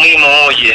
mismo, oye,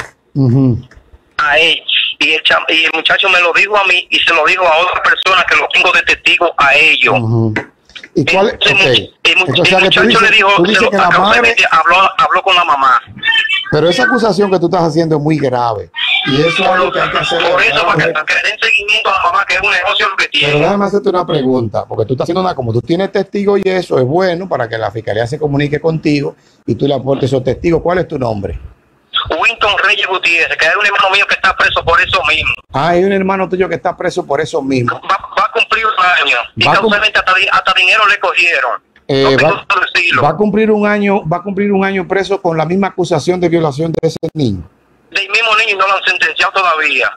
a él. Y el muchacho me lo dijo a mí y se lo dijo a otra persona que lo tengo de testigo a ellos. ¿Y cuál? Okay. El muchacho le dijo, que la madre habló con la mamá. Pero esa acusación que tú estás haciendo es muy grave. Y eso es algo que hay que hacer. Por eso, para que le den seguimiento a la mamá, que es un negocio lo que tiene. Pero déjame hacerte una pregunta, porque tú estás haciendo una, como tú tienes testigos y eso es bueno para que la fiscalía se comunique contigo y tú le aportes esos testigos. ¿Cuál es tu nombre? Winton Reyes Gutiérrez, que es un hermano mío que está preso por eso mismo. Ah, hay un hermano tuyo que está preso por eso mismo. Va a cumplir un año. Y casualmente hasta dinero le cogieron. Va a cumplir un año preso con la misma acusación de violación de ese niño. Del mismo niño y no lo han sentenciado todavía.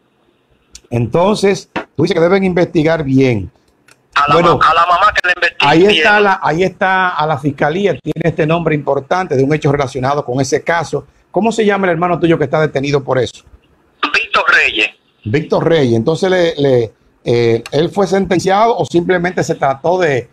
Entonces, tú dices que deben investigar bien. A la mamá que le investigue. Ahí está a la fiscalía, tiene este nombre importante de un hecho relacionado con ese caso. ¿Cómo se llama el hermano tuyo que está detenido por eso? Víctor Reyes. Víctor Reyes. Entonces, ¿él fue sentenciado o simplemente se trató de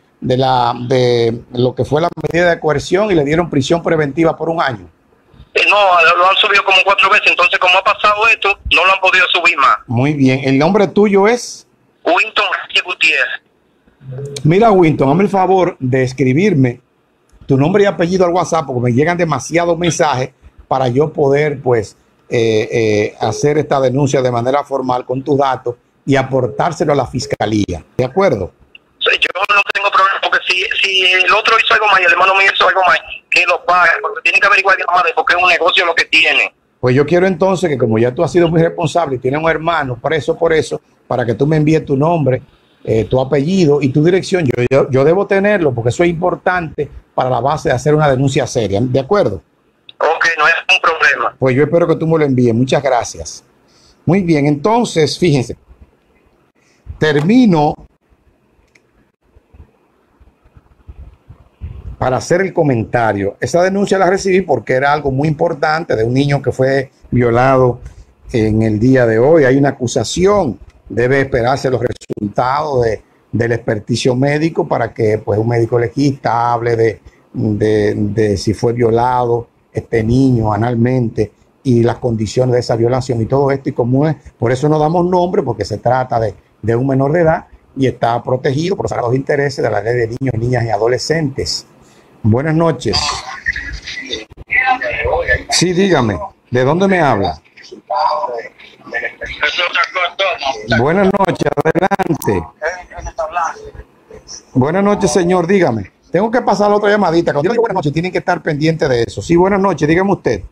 lo que fue la medida de coerción y le dieron prisión preventiva por un año? No, lo han subido como 4 veces. Entonces, como ha pasado esto, no lo han podido subir más. Muy bien. ¿El nombre tuyo es? Winton Reyes Gutiérrez. Mira, Winton, hazme el favor de escribirme tu nombre y apellido al WhatsApp, porque me llegan demasiados mensajes para yo poder, pues, hacer esta denuncia de manera formal con tus datos y aportárselo a la fiscalía. ¿De acuerdo? Yo no tengo problema, porque si el otro hizo algo mal y el hermano mío hizo algo mal, que lo pague, porque tiene que averiguar bien más, porque es un negocio lo que tiene. Pues yo quiero entonces que, como ya tú has sido muy responsable y tienes un hermano preso por eso, para que tú me envíes tu nombre, tu apellido y tu dirección. Yo debo tenerlo porque eso es importante para la base de hacer una denuncia seria. ¿De acuerdo? Ok, no es un problema. Pues yo espero que tú me lo envíes. Muchas gracias. Muy bien, entonces, fíjense. Termino para hacer el comentario. Esa denuncia la recibí porque era algo muy importante de un niño que fue violado en el día de hoy. Hay una acusación. Debe esperarse los resultados del experticio médico para que, pues, un médico legista hable de si fue violado este niño analmente y las condiciones de esa violación y todo esto. Y como es, por eso no damos nombre, porque se trata de un menor de edad y está protegido por los sagrados intereses de la ley de niños, niñas y adolescentes. Buenas noches. Sí, dígame, ¿de dónde me habla? Buenas noches, adelante. Buenas noches, señor, dígame. Tengo que pasar la otra llamadita. Cuando yo digo buenas noches, tienen que estar pendientes de eso. Sí, buenas noches, dígame usted.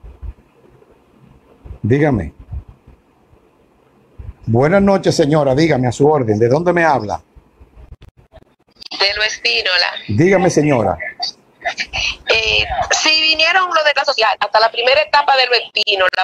Dígame. Buenas noches, señora, dígame a su orden. ¿De dónde me habla? De Lo Espínola. Dígame, señora. Si vinieron los de clase social hasta la primera etapa de Lo Espínola,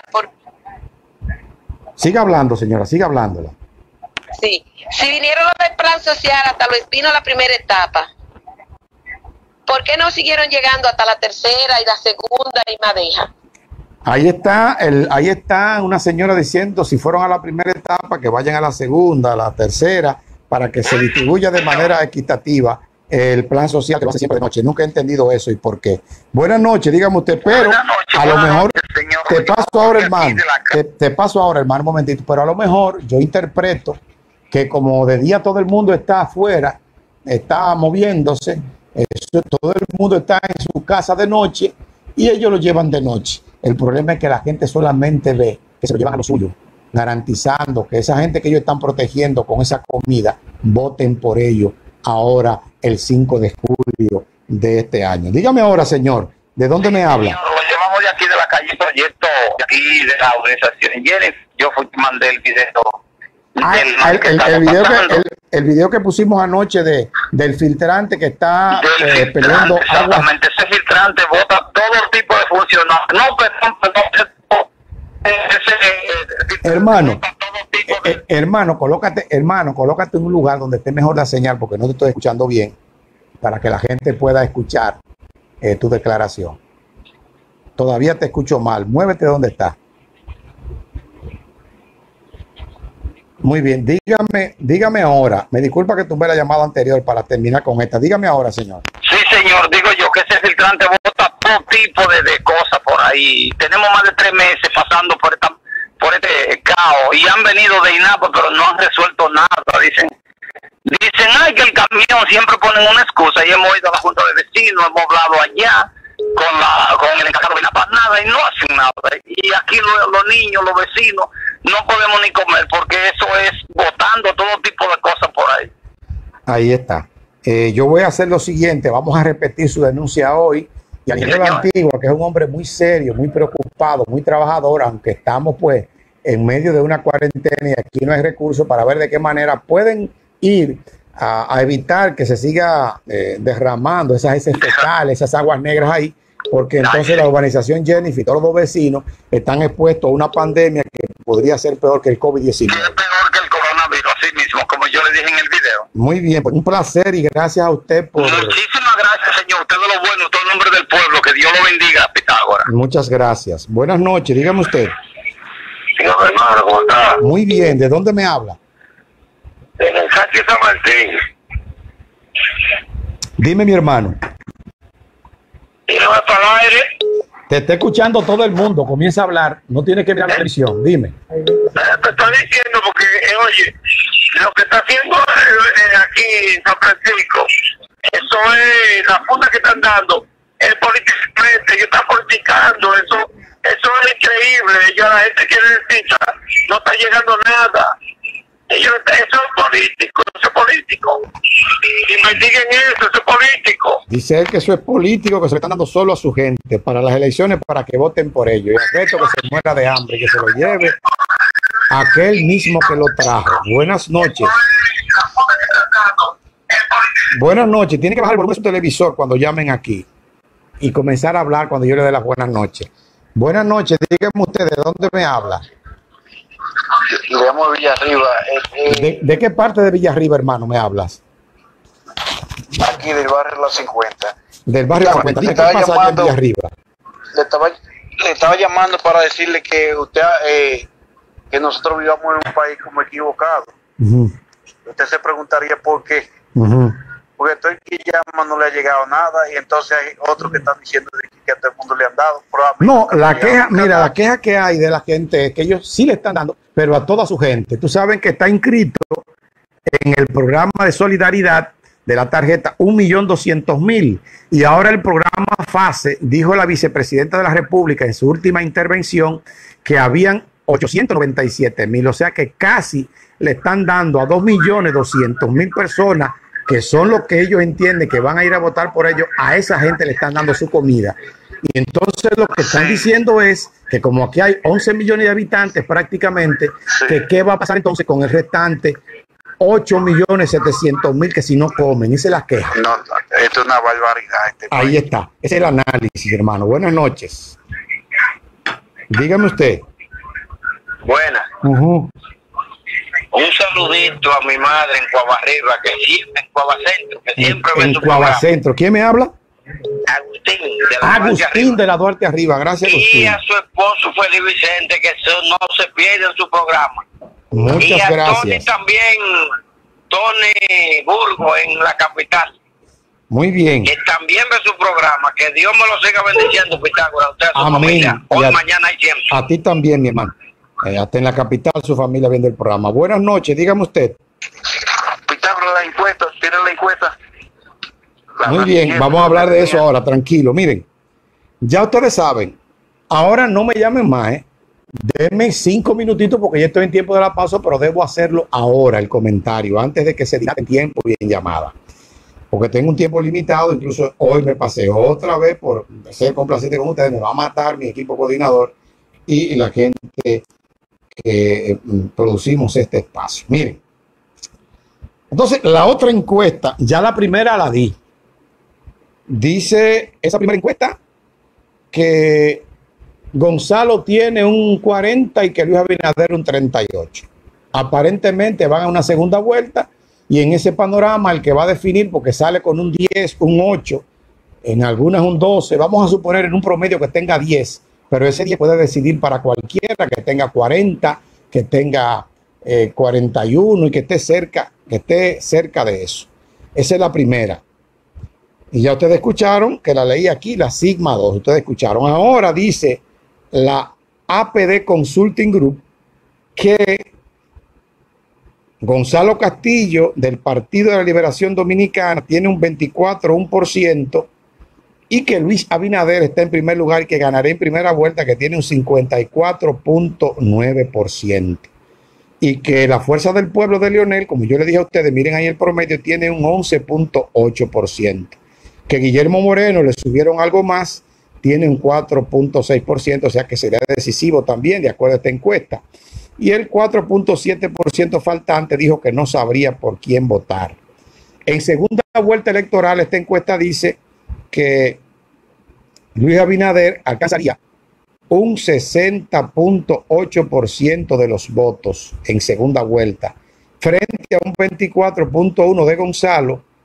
Siga hablando, señora, siga hablándola. Sí, si vinieron los del plan social hasta Lo Espínola la primera etapa, ¿por qué no siguieron llegando hasta la tercera y la segunda y Madeja? Ahí está una señora diciendo si fueron a la primera etapa que vayan a la segunda, a la tercera, para que se distribuya de manera equitativa el plan social que lo hace siempre de noche. Nunca he entendido eso y por qué. Buenas noches, dígame usted, pero a lo mejor te paso ahora, hermano. Te paso ahora, hermano, un momentito, pero a lo mejor yo interpreto que como de día todo el mundo está afuera, está moviéndose, todo el mundo está en su casa de noche y ellos lo llevan de noche. El problema es que la gente solamente ve que se lo llevan a lo suyo, garantizando que esa gente que ellos están protegiendo con esa comida, voten por ellos ahora el 5 de julio de este año. Dígame ahora, señor, ¿de dónde me habla? Lo llevamos de aquí de la calle Proyecto, de aquí de la organización. Yo fui que mandé el video. El video que pusimos anoche del filtrante que está peleando agua. Exactamente, ese filtrante bota todo tipo de funcionarios. No, perdón. Hermano, colócate en un lugar donde esté mejor la señal, porque no te estoy escuchando bien, para que la gente pueda escuchar tu declaración. Todavía te escucho mal. Muévete donde estás. Muy bien, dígame ahora. Me disculpa que tumbé la llamada anterior para terminar con esta. Dígame ahora, señor. Sí, señor, digo yo que ese filtrante bota todo tipo de cosas por ahí. Tenemos más de 3 meses pasando por este caos y han venido de INAPA, pero no han resuelto nada. Dicen, ay, que el camión, siempre ponen una excusa, y hemos ido a la junta de vecinos, hemos hablado allá con el encargado de INAPA, nada, y no hacen nada. Y aquí los niños, los vecinos, no podemos ni comer, porque eso es botando todo tipo de cosas por ahí. Ahí está. Yo voy a hacer lo siguiente, vamos a repetir su denuncia hoy. Y al ingeniero Antigua, que es un hombre muy serio, muy preocupado, muy trabajador, aunque estamos pues en medio de una cuarentena y aquí no hay recursos para ver de qué manera pueden ir a evitar que se siga derramando esas heces fecales, esas aguas negras ahí, porque entonces la urbanización Jennifer y todos los vecinos están expuestos a una pandemia que podría ser peor que el COVID-19. Es peor que el coronavirus, así mismo, como yo le dije en el video. Muy bien, pues un placer y gracias a usted por... Muchísimas gracias, señor. Usted es lo bueno, todo el nombre del pueblo. Que Dios lo bendiga, Pitágoras. Muchas gracias. Buenas noches, dígame usted. Señor hermano, ¿cómo está? Muy bien, ¿de dónde me habla? En el Sánchez San Martín. Dime, mi hermano. Tírame para el aire. Te está escuchando todo el mundo, comienza a hablar, no tiene que mirar la televisión, dime. Te estoy diciendo porque, oye, lo que está haciendo aquí en San Francisco, eso es la funda que están dando, es políticamente, ellos están politicando, eso es increíble. Ya la gente que necesita, no está llegando nada. Eso es político. Investiguen eso es político. Dice él que eso es político, que se le están dando solo a su gente para las elecciones, para que voten por ellos. Y el resto que se muera de hambre, que se lo lleve aquel mismo que lo trajo. Buenas noches. Buenas noches. Tiene que bajar el volumen de su televisor cuando llamen aquí y comenzar a hablar cuando yo le dé las buenas noches. Buenas noches. Dígame usted, ¿de dónde me habla? Le llamo Villarriba. ¿De qué parte de Villarriba, hermano, me hablas? Aquí del barrio Las 50. Del barrio 50. ¿Qué estaba pasa allá en Villarriba? Le estaba llamando para decirle que usted, que nosotros vivamos en un país como equivocado. Usted se preguntaría por qué. Porque todo el que llama no le ha llegado nada, y entonces hay otros que están diciendo que a todo el mundo le han dado. No, la queja, mira, la queja que hay de la gente es que ellos sí le están dando, pero a toda su gente. Tú sabes que está inscrito en el programa de solidaridad de la tarjeta 1.200.000, y ahora el programa FASE, dijo la vicepresidenta de la República en su última intervención que habían 897.000, o sea que casi le están dando a 2.200.000 personas, que son los que ellos entienden que van a ir a votar por ellos. A esa gente le están dando su comida. Y entonces lo que están diciendo es que como aquí hay 11 millones de habitantes prácticamente, que qué va a pasar entonces con el restante 8.700.000 que si no comen, y se las quejan. No, esto es una barbaridad. Ahí está, ese es el análisis, hermano. Buenas noches. Dígame usted. Buenas. Un saludito a mi madre en Cuabarriba, que siempre en Cuabacentro, que siempre ve su programa. Cuabacentro. ¿Quién me habla? Agustín de la Duarte Arriba. Gracias, Agustín. Y a su esposo Felipe Vicente, que no se pierden su programa. Muchas gracias. Tony también, Tony Burgo en la capital. Muy bien. Que también ve su programa. Que Dios me lo siga bendiciendo, Pitágoras. Usted, a su familia. Hoy, mañana y siempre. A ti también, mi hermano. Hasta en la capital su familia viendo el programa. Buenas noches, dígame usted. Pitágoras, la encuesta, tiene la encuesta. Muy bien, vamos a hablar de eso ahora, tranquilo. Miren, ya ustedes saben, ahora no me llamen más, Denme 5 minutitos porque ya estoy en tiempo de la pausa, pero debo hacerlo ahora, el comentario, antes de que se diga en tiempo y en llamada. Porque tengo un tiempo limitado, incluso hoy me pasé otra vez por ser complaciente con ustedes, me va a matar mi equipo coordinador y la gente que producimos este espacio. Miren, entonces la otra encuesta, ya la primera la di. Dice esa primera encuesta que Gonzalo tiene un 40 y que Luis Abinader un 38. Aparentemente van a una segunda vuelta y en ese panorama el que va a definir, porque sale con un 10, un 8, en algunas un 12, vamos a suponer en un promedio que tenga 10, pero ese 10 puede decidir para cualquiera, que tenga 40, que tenga 41 y que esté cerca de eso. Esa es la primera. Y ya ustedes escucharon que la leí aquí, la Sigma 2. Ustedes escucharon. Ahora dice la APD Consulting Group que Gonzalo Castillo del Partido de la Liberación Dominicana tiene un 24,1% y que Luis Abinader está en primer lugar y que ganará en primera vuelta, que tiene un 54,9%. Y que la Fuerza del Pueblo de Leonel, como yo le dije a ustedes, miren ahí el promedio, tiene un 11,8%. Que Guillermo Moreno le subieron algo más, tiene un 4,6%, o sea que sería decisivo también, de acuerdo a esta encuesta. Y el 4,7% faltante dijo que no sabría por quién votar. En segunda vuelta electoral, esta encuesta dice que Luis Abinader alcanzaría un 60,8% de los votos en segunda vuelta, frente a un 24,1% de Gonzalo